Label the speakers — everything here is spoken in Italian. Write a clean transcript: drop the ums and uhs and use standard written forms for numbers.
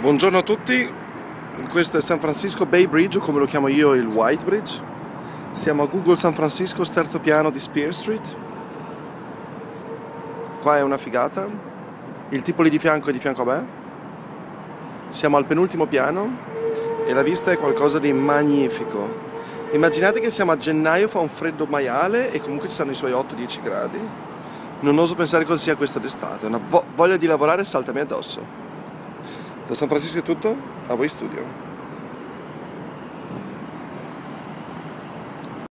Speaker 1: Buongiorno a tutti, questo è San Francisco Bay Bridge, o come lo chiamo io il White Bridge. Siamo a Google San Francisco, terzo piano di Spear Street. Qua è una figata, il tipo lì di fianco è di fianco a me. Siamo al penultimo piano e la vista è qualcosa di magnifico. Immaginate che siamo a gennaio, fa un freddo maiale e comunque ci saranno i suoi 8-10 gradi. Non oso pensare cosa sia questa d'estate, una voglia di lavorare saltami addosso. Da San Francisco è tutto, a voi studio.